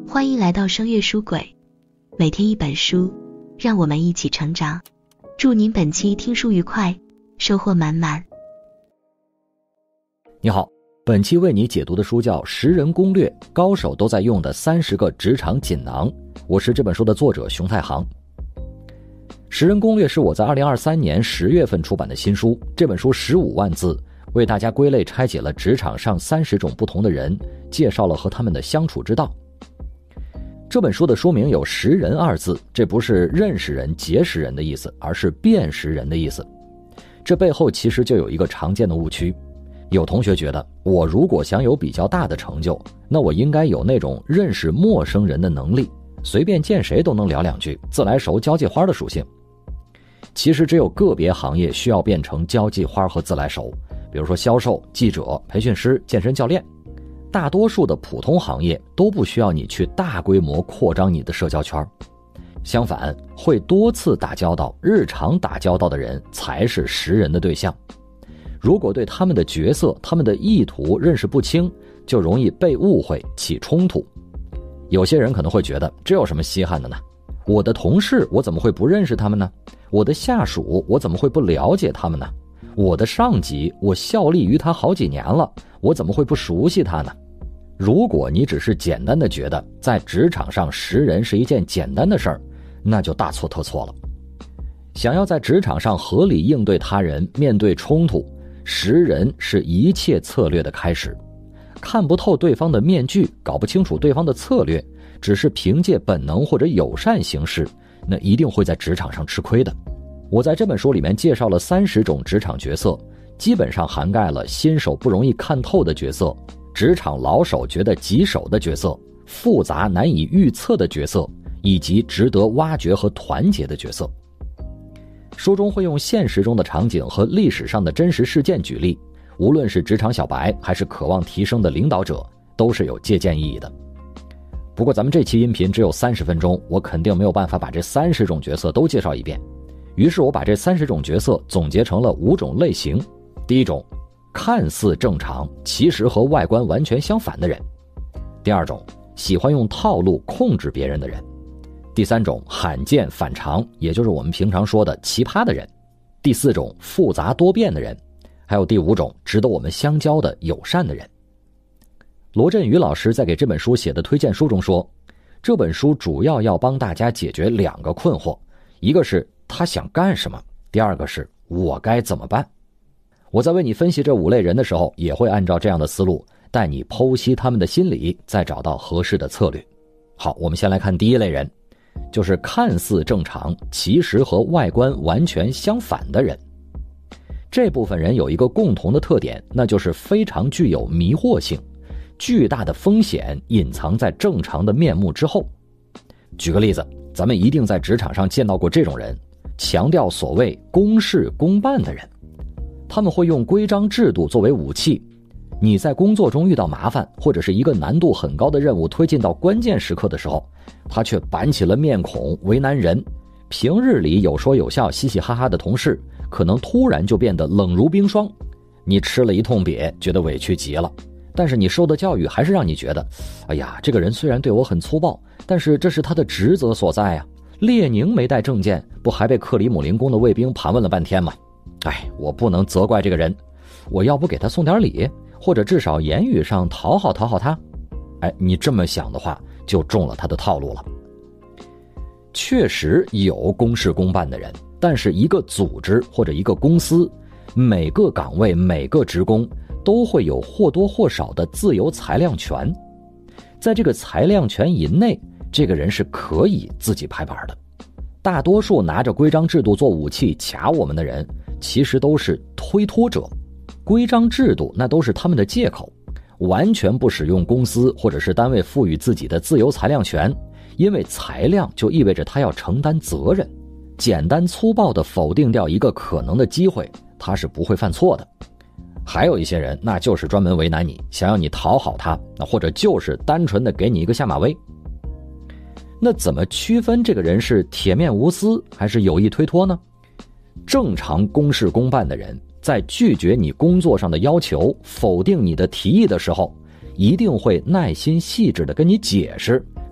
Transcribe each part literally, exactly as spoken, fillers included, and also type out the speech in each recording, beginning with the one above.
欢迎来到声乐书馆，每天一本书，让我们一起成长。祝您本期听书愉快，收获满满。 你好，本期为你解读的书叫《识人攻略》，高手都在用的三十个职场锦囊。我是这本书的作者熊太行。《识人攻略》是我在二零二三年十月份出版的新书，这本书十五万字，为大家归类拆解了职场上三十种不同的人，介绍了和他们的相处之道。这本书的书名有识人二字，这不是认识人、结识人的意思，而是辨识人的意思。这背后其实就有一个常见的误区。有同学觉得，我如果想有比较大的成就，那我应该有那种认识陌生人的能力，随便见谁都能聊两句，自来熟交际花的属性。其实只有个别行业需要变成交际花和自来熟，比如说销售、记者、培训师、健身教练。大多数的普通行业都不需要你去大规模扩张你的社交圈，相反，会多次打交道、日常打交道的人才是识人的对象。如果对他们的角色、他们的意图认识不清，就容易被误会、起冲突。有些人可能会觉得，这有什么稀罕的呢？我的同事，我怎么会不认识他们呢？我的下属，我怎么会不了解他们呢？我的上级，我效力于他好几年了，我怎么会不熟悉他呢？如果你只是简单的觉得在职场上识人是一件简单的事儿，那就大错特错了。想要在职场上合理应对他人，面对冲突，识人是一切策略的开始。看不透对方的面具，搞不清楚对方的策略，只是凭借本能或者友善行事，那一定会在职场上吃亏的。我在这本书里面介绍了三十种职场角色，基本上涵盖了新手不容易看透的角色，职场老手觉得棘手的角色，复杂难以预测的角色，以及值得挖掘和团结的角色。书中会用现实中的场景和历史上的真实事件举例，无论是职场小白还是渴望提升的领导者，都是有借鉴意义的。不过咱们这期音频只有三十分钟，我肯定没有办法把这三十种角色都介绍一遍。于是我把这三十种角色总结成了五种类型。第一种，看似正常，其实和外观完全相反的人。第二种，喜欢用套路控制别人的人。第三种，罕见反常，也就是我们平常说的奇葩的人。第四种，复杂多变的人。还有第五种，值得我们相交的友善的人。罗振宇老师在给这本书写的推荐书中说，这本书主要要帮大家解决两个困惑，一个是他想干什么，第二个是我该怎么办。我在为你分析这五类人的时候，也会按照这样的思路，带你剖析他们的心理，再找到合适的策略。好，我们先来看第一类人，就是看似正常，其实和外观完全相反的人。这部分人有一个共同的特点，那就是非常具有迷惑性，巨大的风险隐藏在正常的面目之后。举个例子，咱们一定在职场上见到过这种人，强调所谓公事公办的人。他们会用规章制度作为武器，你在工作中遇到麻烦，或者是一个难度很高的任务推进到关键时刻的时候，他却板起了面孔为难人。平日里有说有笑嘻嘻哈哈的同事，可能突然就变得冷如冰霜，你吃了一通瘪，觉得委屈极了。但是你受的教育还是让你觉得，哎呀，这个人虽然对我很粗暴，但是这是他的职责所在啊。列宁没带证件，不还被克里姆林宫的卫兵盘问了半天吗？哎，我不能责怪这个人，我要不给他送点礼，或者至少言语上讨好讨好他。哎，你这么想的话，就中了他的套路了。确实有公事公办的人，但是一个组织或者一个公司，每个岗位每个职工都会有或多或少的自由裁量权。在这个裁量权以内，这个人是可以自己拍板的。大多数拿着规章制度做武器卡我们的人，其实都是推脱者。规章制度那都是他们的借口，完全不使用公司或者是单位赋予自己的自由裁量权，因为裁量就意味着他要承担责任。简单粗暴地否定掉一个可能的机会，他是不会犯错的。还有一些人，那就是专门为难你，想要你讨好他，或者就是单纯的给你一个下马威。那怎么区分这个人是铁面无私还是有意推脱呢？正常公事公办的人，在拒绝你工作上的要求，否定你的提议的时候，一定会耐心细致地跟你解释，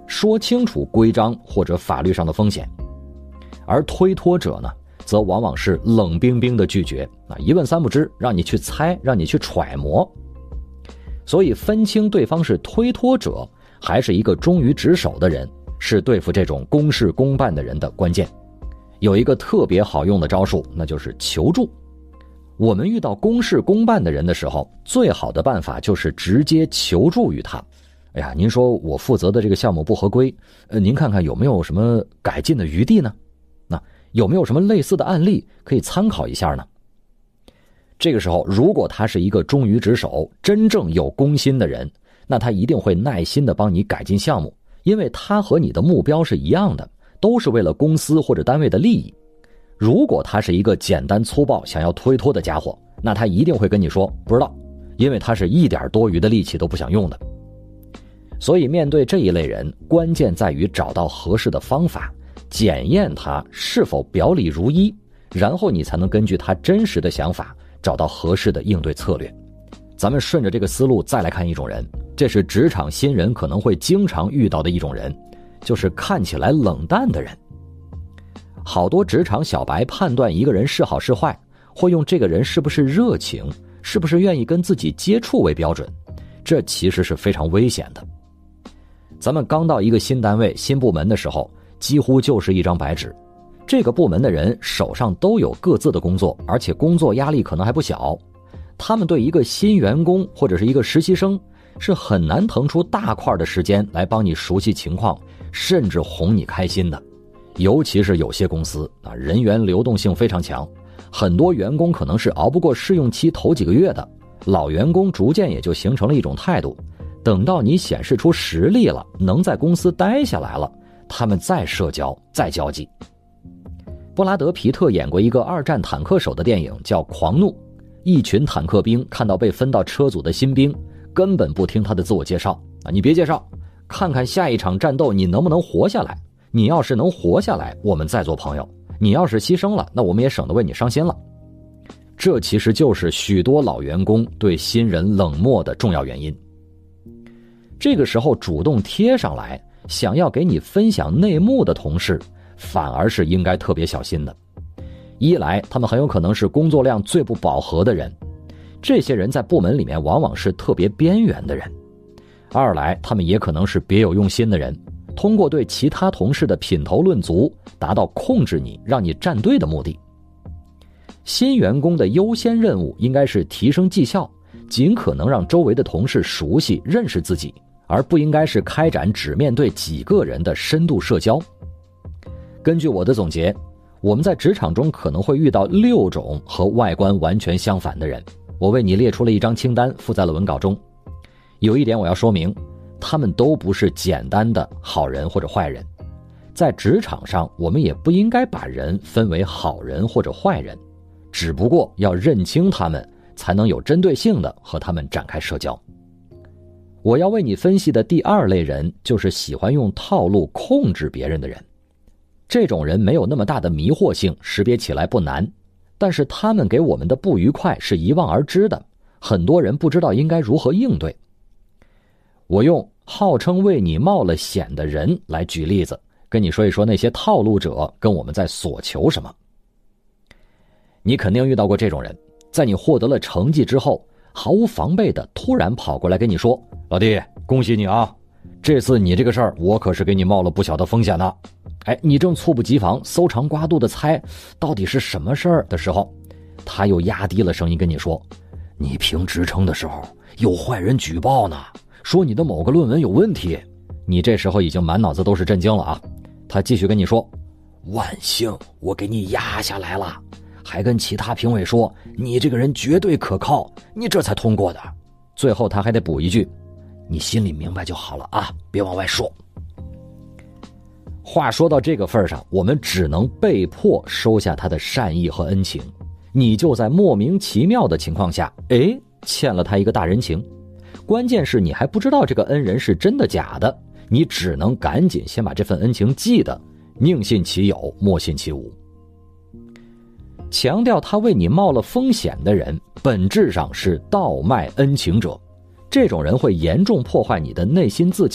说清楚规章或者法律上的风险。而推脱者呢，则往往是冷冰冰的拒绝，啊，一问三不知，让你去猜，让你去揣摩。所以分清对方是推脱者还是一个忠于职守的人，是对付这种公事公办的人的关键。有一个特别好用的招数，那就是求助。我们遇到公事公办的人的时候，最好的办法就是直接求助于他。哎呀，您说我负责的这个项目不合规，呃，您看看有没有什么改进的余地呢？那有没有什么类似的案例可以参考一下呢？这个时候，如果他是一个忠于职守、真正有公心的人，那他一定会耐心地帮你改进项目，因为他和你的目标是一样的，都是为了公司或者单位的利益。如果他是一个简单粗暴、想要推脱的家伙，那他一定会跟你说不知道，因为他是一点多余的力气都不想用的。所以面对这一类人，关键在于找到合适的方法，检验他是否表里如一，然后你才能根据他真实的想法找到合适的应对策略。咱们顺着这个思路再来看一种人，这是职场新人可能会经常遇到的一种人，就是看起来冷淡的人。好多职场小白判断一个人是好是坏，会用这个人是不是热情，是不是愿意跟自己接触为标准，这其实是非常危险的。咱们刚到一个新单位、新部门的时候，几乎就是一张白纸。这个部门的人手上都有各自的工作，而且工作压力可能还不小。他们对一个新员工或者是一个实习生，是很难腾出大块的时间来帮你熟悉情况，甚至哄你开心的。尤其是有些公司啊，人员流动性非常强，很多员工可能是熬不过试用期头几个月的，老员工逐渐也就形成了一种态度，等到你显示出实力了，能在公司待下来了，他们再社交再交际。布拉德·皮特演过一个二战坦克手的电影叫《狂怒》，一群坦克兵看到被分到车组的新兵，根本不听他的自我介绍啊，你别介绍，看看下一场战斗你能不能活下来，你要是能活下来，我们再做朋友，你要是牺牲了，那我们也省得为你伤心了。这其实就是许多老员工对新人冷漠的重要原因。这个时候主动贴上来，想要给你分享内幕的同事，反而是应该特别小心的。一来，他们很有可能是工作量最不饱和的人，这些人在部门里面往往是特别边缘的人；二来，他们也可能是别有用心的人，通过对其他同事的品头论足，达到控制你、让你站队的目的。新员工的优先任务应该是提升绩效，尽可能让周围的同事熟悉、认识自己，而不应该是开展只面对几个人的深度社交。根据我的总结，我们在职场中可能会遇到六种和外观完全相反的人，我为你列出了一张清单，附在了文稿中。有一点我要说明，他们都不是简单的好人或者坏人。在职场上，我们也不应该把人分为好人或者坏人，只不过要认清他们，才能有针对性的和他们展开社交。我要为你分析的第二类人，就是喜欢用套路控制别人的人。这种人没有那么大的迷惑性，识别起来不难，但是他们给我们的不愉快是一望而知的，很多人不知道应该如何应对。我用号称为你冒了险的人来举例子，跟你说一说那些套路者跟我们在索求什么。你肯定遇到过这种人，在你获得了成绩之后，毫无防备的突然跑过来跟你说，老弟，恭喜你啊，这次你这个事儿我可是给你冒了不小的风险呢。哎，你正猝不及防搜肠刮肚的猜到底是什么事儿的时候，他又压低了声音跟你说，你评职称的时候有坏人举报呢，说你的某个论文有问题。你这时候已经满脑子都是震惊了啊。他继续跟你说，万幸我给你压下来了，还跟其他评委说你这个人绝对可靠，你这才通过的。最后他还得补一句，你心里明白就好了啊，别往外说。话说到这个份上，我们只能被迫收下他的善意和恩情，你就在莫名其妙的情况下，哎，欠了他一个大人情。关键是你还不知道这个恩人是真的假的，你只能赶紧先把这份恩情记得，宁信其有，莫信其无。强调他为你冒了风险的人，本质上是倒卖恩情者。这种人会严重破坏你的内心自洽，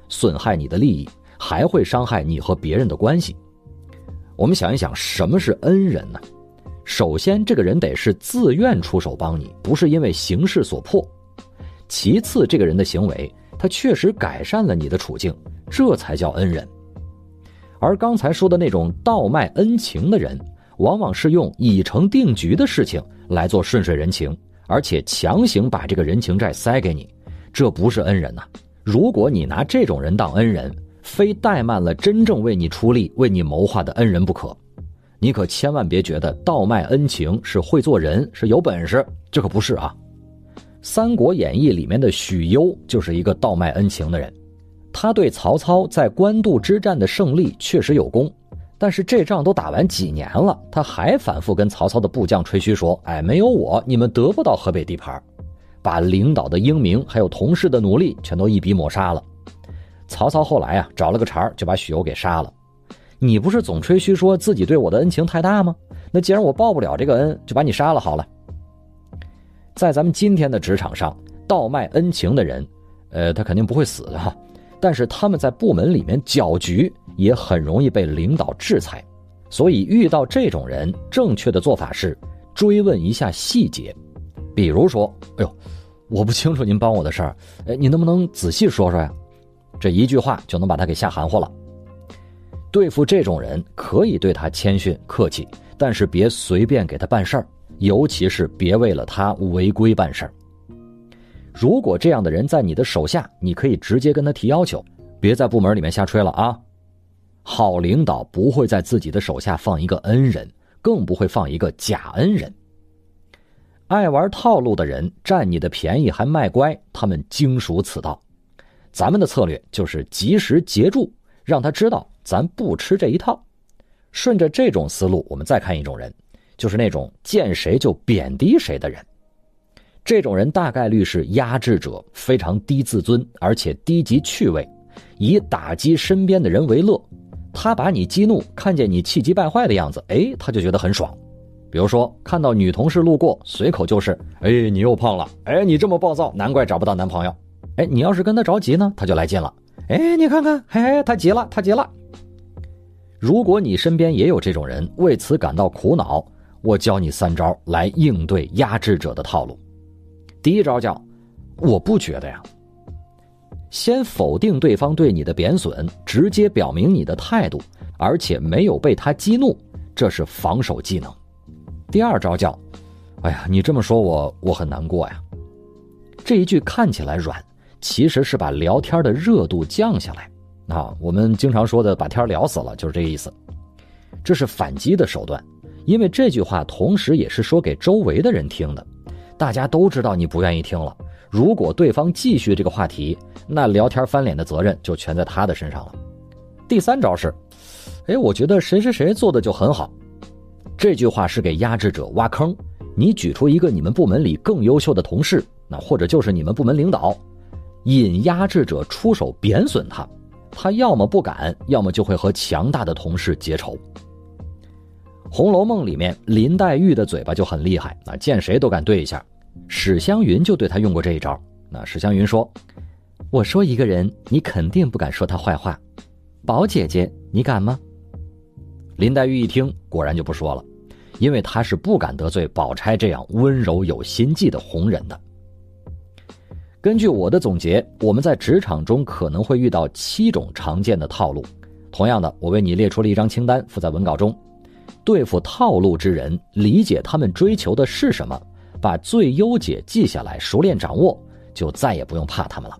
损害你的利益，还会伤害你和别人的关系。我们想一想，什么是恩人呢？首先，这个人得是自愿出手帮你，不是因为形势所迫。其次，这个人的行为他确实改善了你的处境，这才叫恩人。而刚才说的那种倒卖恩情的人，往往是用已成定局的事情来做顺水人情，而且强行把这个人情债塞给你，这不是恩人呐、啊。如果你拿这种人当恩人，非怠慢了真正为你出力为你谋划的恩人不可。你可千万别觉得倒卖恩情是会做人，是有本事，这可不是啊。三国演义里面的许攸就是一个倒卖恩情的人，他对曹操在官渡之战的胜利确实有功，但是这仗都打完几年了，他还反复跟曹操的部将吹嘘说，哎，没有我你们得不到河北地盘，把领导的英明还有同事的努力全都一笔抹杀了。曹操后来啊找了个茬就把许攸给杀了。你不是总吹嘘说自己对我的恩情太大吗？那既然我报不了这个恩，就把你杀了好了。在咱们今天的职场上，倒卖恩情的人，呃，他肯定不会死的哈，但是他们在部门里面搅局，也很容易被领导制裁。所以遇到这种人，正确的做法是追问一下细节。比如说，哎呦，我不清楚您帮我的事儿，哎，你能不能仔细说说呀？这一句话就能把他给吓含糊了。对付这种人，可以对他谦逊客气，但是别随便给他办事儿，尤其是别为了他违规办事儿。如果这样的人在你的手下，你可以直接跟他提要求，别在部门里面瞎吹了啊。好领导不会在自己的手下放一个恩人，更不会放一个假恩人。爱玩套路的人，占你的便宜还卖乖，他们精熟此道。咱们的策略就是及时截住，让他知道咱不吃这一套。顺着这种思路，我们再看一种人，就是那种见谁就贬低谁的人。这种人大概率是压制者，非常低自尊，而且低级趣味，以打击身边的人为乐。他把你激怒，看见你气急败坏的样子，哎，他就觉得很爽。比如说看到女同事路过，随口就是哎，你又胖了，哎，你这么暴躁，难怪找不到男朋友。哎，你要是跟他着急呢，他就来劲了，哎，你看看，嘿，他急了他急了。如果你身边也有这种人，为此感到苦恼，我教你三招来应对压制者的套路。第一招叫我不觉得呀，先否定对方对你的贬损，直接表明你的态度，而且没有被他激怒，这是防守技能。第二招叫哎呀，你这么说我我很难过呀。这一句看起来软，其实是把聊天的热度降下来啊，我们经常说的把天聊死了，就是这个意思。这是反击的手段，因为这句话同时也是说给周围的人听的，大家都知道你不愿意听了。如果对方继续这个话题，那聊天翻脸的责任就全在他的身上了。第三招是哎，我觉得谁谁谁做的就很好。这句话是给压制者挖坑，你举出一个你们部门里更优秀的同事，那或者就是你们部门领导，引压制者出手贬损他，他要么不敢，要么就会和强大的同事结仇。红楼梦里面林黛玉的嘴巴就很厉害，那见谁都敢对一下。史湘云就对他用过这一招。那史湘云说，我说一个人，你肯定不敢说他坏话，宝姐姐你敢吗？林黛玉一听，果然就不说了，因为她是不敢得罪宝钗这样温柔有心计的红人的。根据我的总结，我们在职场中可能会遇到七种常见的套路。同样的，我为你列出了一张清单，附在文稿中。对付套路之人，理解他们追求的是什么，把最优解记下来，熟练掌握，就再也不用怕他们了。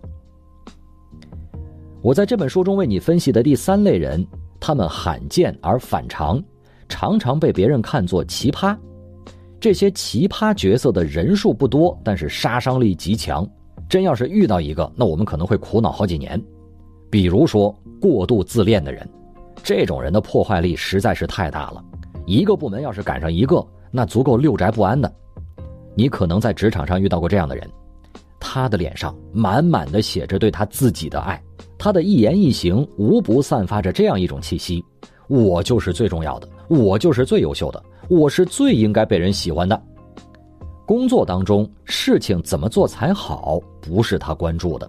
我在这本书中为你分析的第三类人，他们罕见而反常，常常被别人看作奇葩。这些奇葩角色的人数不多，但是杀伤力极强。真要是遇到一个，那我们可能会苦恼好几年。比如说过度自恋的人，这种人的破坏力实在是太大了，一个部门要是赶上一个，那足够六宅不安的。你可能在职场上遇到过这样的人，他的脸上满满的写着对他自己的爱，他的一言一行无不散发着这样一种气息，我就是最重要的，我就是最优秀的，我是最应该被人喜欢的。工作当中事情怎么做才好，不是他关注的，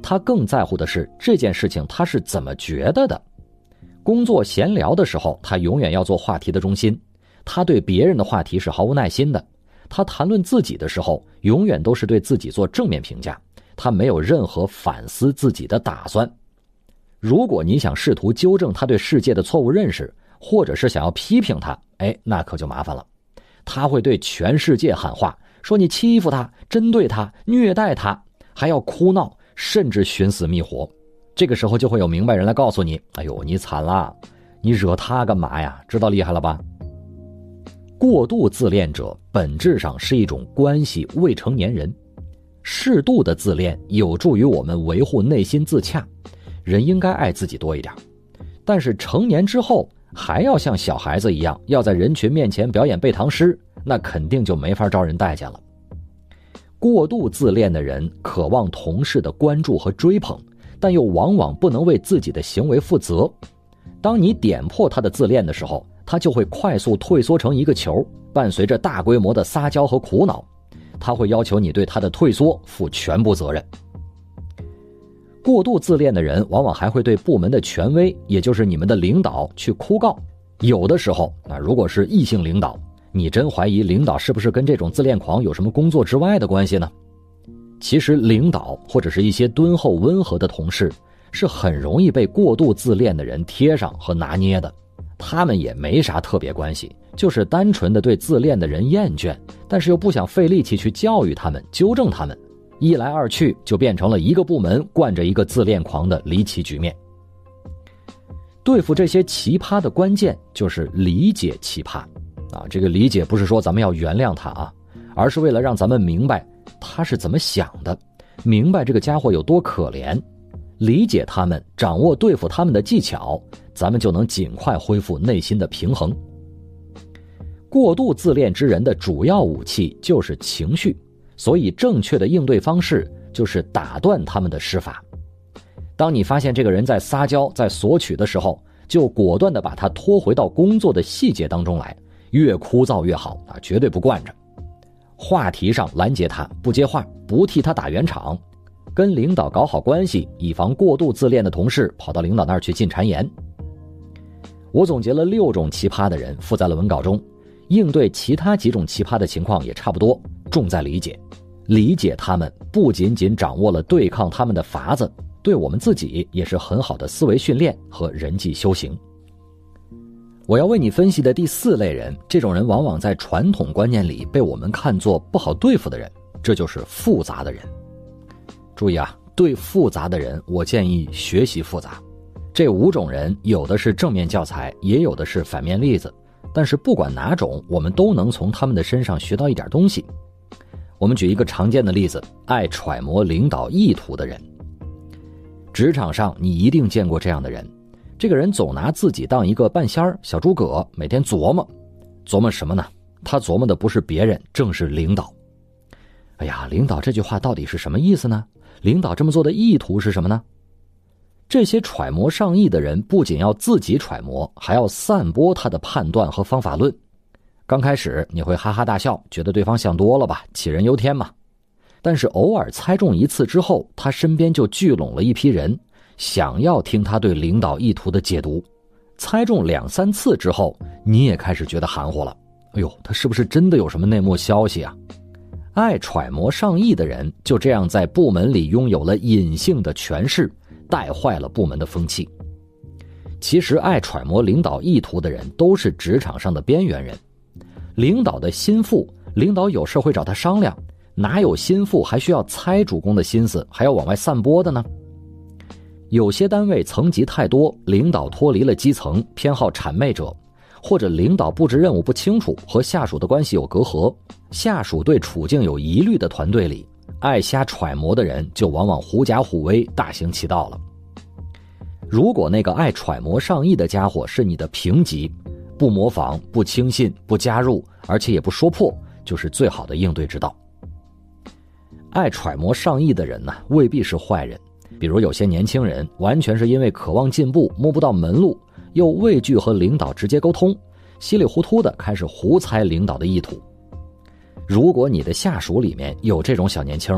他更在乎的是这件事情他是怎么觉得的。工作闲聊的时候，他永远要做话题的中心，他对别人的话题是毫无耐心的，他谈论自己的时候永远都是对自己做正面评价，他没有任何反思自己的打算。如果你想试图纠正他对世界的错误认识，或者是想要批评他，哎，那可就麻烦了。他会对全世界喊话，说你欺负他，针对他，虐待他，还要哭闹，甚至寻死觅活。这个时候就会有明白人来告诉你，哎呦，你惨了，你惹他干嘛呀？知道厉害了吧？过度自恋者本质上是一种关系未成年人，适度的自恋有助于我们维护内心自洽，人应该爱自己多一点。但是成年之后还要像小孩子一样，要在人群面前表演背唐诗，那肯定就没法招人待见了。过度自恋的人渴望同事的关注和追捧，但又往往不能为自己的行为负责。当你点破他的自恋的时候，他就会快速退缩成一个球，伴随着大规模的撒娇和苦恼，他会要求你对他的退缩负全部责任。过度自恋的人往往还会对部门的权威，也就是你们的领导去哭告。有的时候，那如果是异性领导，你真怀疑领导是不是跟这种自恋狂有什么工作之外的关系呢？其实领导或者是一些敦厚温和的同事，是很容易被过度自恋的人贴上和拿捏的。他们也没啥特别关系，就是单纯的对自恋的人厌倦，但是又不想费力气去教育他们，纠正他们。一来二去就变成了一个部门惯着一个自恋狂的离奇局面。对付这些奇葩的关键就是理解奇葩啊，这个理解不是说咱们要原谅他啊，而是为了让咱们明白他是怎么想的，明白这个家伙有多可怜，理解他们，掌握对付他们的技巧，咱们就能尽快恢复内心的平衡。过度自恋之人的主要武器就是情绪，所以正确的应对方式就是打断他们的施法。当你发现这个人在撒娇，在索取的时候，就果断地把他拖回到工作的细节当中来，越枯燥越好啊，绝对不惯着。话题上拦截他，不接话，不替他打圆场，跟领导搞好关系，以防过度自恋的同事跑到领导那儿去进谗言。我总结了六种奇葩的人附在了文稿中，应对其他几种奇葩的情况也差不多，重在理解。理解他们不仅仅掌握了对抗他们的法子，对我们自己也是很好的思维训练和人际修行。我要为你分析的第四类人，这种人往往在传统观念里被我们看作不好对付的人，这就是复杂的人。注意啊，对复杂的人，我建议学习复杂。这五种人有的是正面教材，也有的是反面例子，但是不管哪种，我们都能从他们的身上学到一点东西。我们举一个常见的例子，爱揣摩领导意图的人。职场上你一定见过这样的人，这个人总拿自己当一个半仙儿、小诸葛，每天琢磨琢磨什么呢？他琢磨的不是别人，正是领导。哎呀，领导这句话到底是什么意思呢？领导这么做的意图是什么呢？这些揣摩上意的人不仅要自己揣摩，还要散播他的判断和方法论。刚开始你会哈哈大笑，觉得对方想多了吧，杞人忧天嘛。但是偶尔猜中一次之后，他身边就聚拢了一批人，想要听他对领导意图的解读。猜中两三次之后，你也开始觉得含糊了。哎呦，他是不是真的有什么内幕消息啊？爱揣摩上意的人就这样在部门里拥有了隐性的权势，带坏了部门的风气。其实爱揣摩领导意图的人都是职场上的边缘人。领导的心腹，领导有事会找他商量，哪有心腹还需要猜主公的心思，还要往外散播的呢？有些单位层级太多，领导脱离了基层，偏好谄媚者，或者领导布置任务不清楚，和下属的关系有隔阂，下属对处境有疑虑的团队里，爱瞎揣摩的人就往往狐假虎威，大行其道了。如果那个爱揣摩上意的家伙是你的平级，不模仿，不轻信，不加入，而且也不说破，就是最好的应对之道。爱揣摩上意的人呢，未必是坏人。比如有些年轻人完全是因为渴望进步，摸不到门路，又畏惧和领导直接沟通，稀里糊涂的开始胡猜领导的意图。如果你的下属里面有这种小年轻，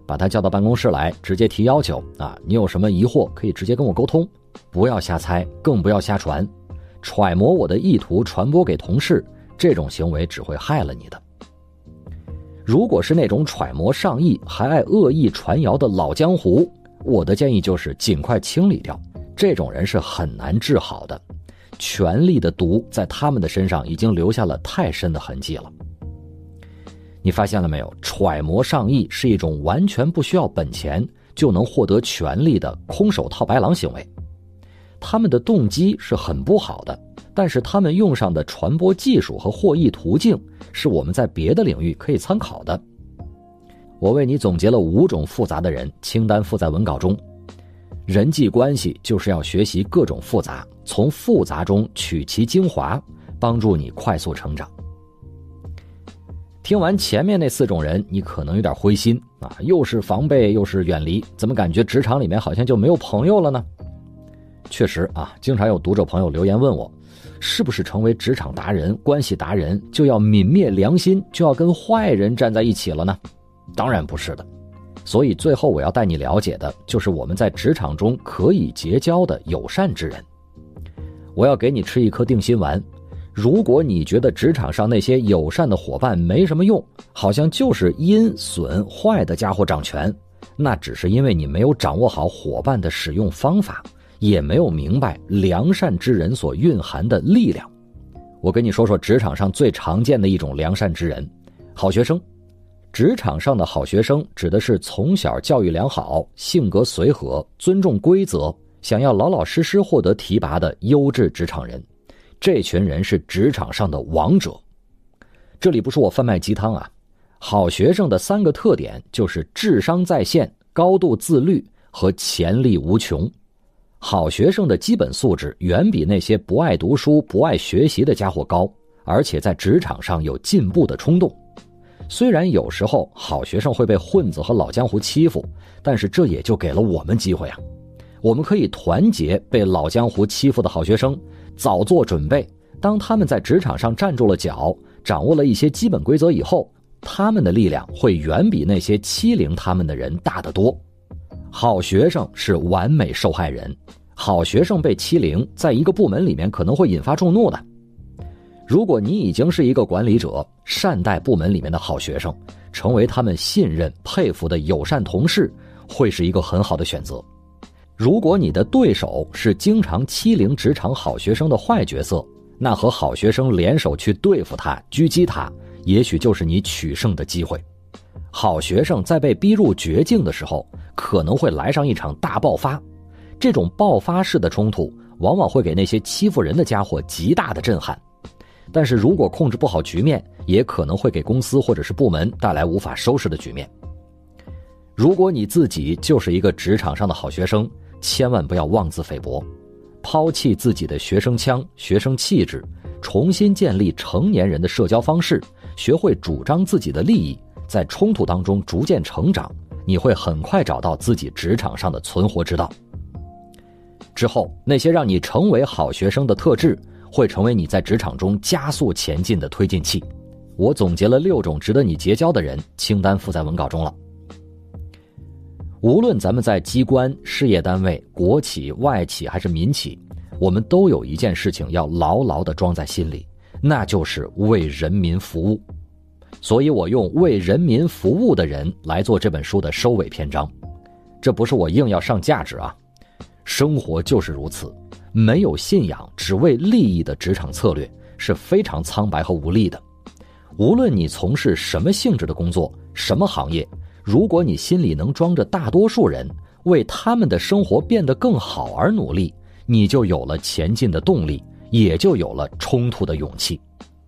把他叫到办公室来，直接提要求啊，你有什么疑惑可以直接跟我沟通，不要瞎猜，更不要瞎传，揣摩我的意图传播给同事，这种行为只会害了你的。如果是那种揣摩上意还爱恶意传谣的老江湖，我的建议就是尽快清理掉，这种人是很难治好的，权力的毒在他们的身上已经留下了太深的痕迹了。你发现了没有，揣摩上意是一种完全不需要本钱就能获得权力的空手套白狼行为，他们的动机是很不好的，但是他们用上的传播技术和获益途径是我们在别的领域可以参考的。我为你总结了五种复杂的人，清单附在文稿中。人际关系就是要学习各种复杂，从复杂中取其精华，帮助你快速成长。听完前面那四种人，你可能有点灰心啊，又是防备又是远离，怎么感觉职场里面好像就没有朋友了呢？确实啊，经常有读者朋友留言问我，是不是成为职场达人、关系达人就要泯灭良心，就要跟坏人站在一起了呢？当然不是的。所以最后我要带你了解的就是我们在职场中可以结交的友善之人。我要给你吃一颗定心丸，如果你觉得职场上那些友善的伙伴没什么用，好像就是阴损坏的家伙掌权，那只是因为你没有掌握好伙伴的使用方法，也没有明白良善之人所蕴含的力量。我跟你说说职场上最常见的一种良善之人，好学生。职场上的好学生指的是从小教育良好、性格随和、尊重规则，想要老老实实获得提拔的优质职场人。这群人是职场上的王者。这里不是我贩卖鸡汤啊，好学生的三个特点就是智商在线、高度自律和潜力无穷。好学生的基本素质远比那些不爱读书、不爱学习的家伙高，而且在职场上有进步的冲动。虽然有时候好学生会被混子和老江湖欺负，但是这也就给了我们机会啊。我们可以团结被老江湖欺负的好学生，早做准备，当他们在职场上站住了脚，掌握了一些基本规则以后，他们的力量会远比那些欺凌他们的人大得多。好学生是完美受害人，好学生被欺凌，在一个部门里面可能会引发众怒的。如果你已经是一个管理者，善待部门里面的好学生，成为他们信任、佩服的友善同事，会是一个很好的选择。如果你的对手是经常欺凌职场好学生的坏角色，那和好学生联手去对付他、狙击他，也许就是你取胜的机会。好学生在被逼入绝境的时候，可能会来上一场大爆发。这种爆发式的冲突，往往会给那些欺负人的家伙极大的震撼。但是如果控制不好局面，也可能会给公司或者是部门带来无法收拾的局面。如果你自己就是一个职场上的好学生，千万不要妄自菲薄，抛弃自己的学生腔、学生气质，重新建立成年人的社交方式，学会主张自己的利益，在冲突当中逐渐成长，你会很快找到自己职场上的存活之道。之后，那些让你成为好学生的特质，会成为你在职场中加速前进的推进器。我总结了六种值得你结交的人，清单附在文稿中了。无论咱们在机关、事业单位、国企、外企还是民企，我们都有一件事情要牢牢地装在心里，那就是为人民服务。所以我用为人民服务的人来做这本书的收尾篇章。这不是我硬要上价值啊，生活就是如此，没有信仰只为利益的职场策略是非常苍白和无力的。无论你从事什么性质的工作，什么行业，如果你心里能装着大多数人为他们的生活变得更好而努力，你就有了前进的动力，也就有了冲突的勇气。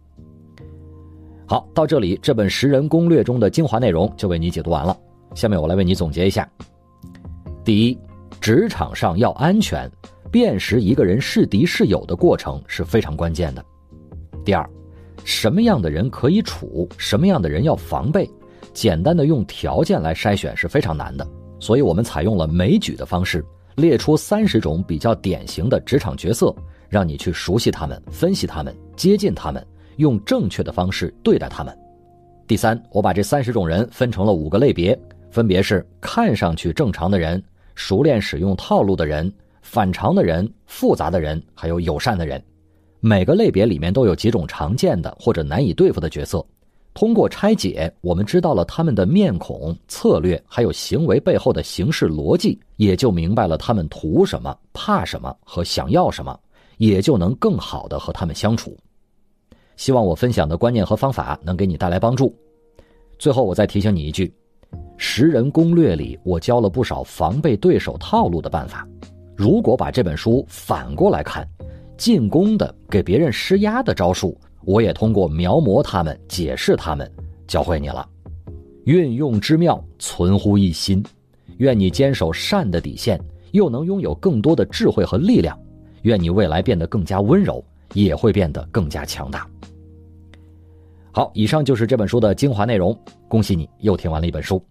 好，到这里这本识人攻略中的精华内容就为你解读完了。下面我来为你总结一下。第一，职场上要安全，辨识一个人是敌是友的过程是非常关键的。第二，什么样的人可以处，什么样的人要防备，简单的用条件来筛选是非常难的，所以我们采用了枚举的方式，列出三十种比较典型的职场角色，让你去熟悉他们、分析他们、接近他们，用正确的方式对待他们。第三，我把这三十种人分成了五个类别， 分别是看上去正常的人、熟练使用套路的人、反常的人、复杂的人，还有友善的人。每个类别里面都有几种常见的或者难以对付的角色。通过拆解，我们知道了他们的面孔、策略，还有行为背后的行事逻辑，也就明白了他们图什么、怕什么和想要什么，也就能更好的和他们相处。希望我分享的观念和方法能给你带来帮助。最后我再提醒你一句，识人攻略里我教了不少防备对手套路的办法。如果把这本书反过来看，进攻的给别人施压的招数，我也通过描摹他们、解释他们，教会你了。运用之妙，存乎一心。愿你坚守善的底线，又能拥有更多的智慧和力量。愿你未来变得更加温柔，也会变得更加强大。好，以上就是这本书的精华内容。恭喜你又听完了一本书。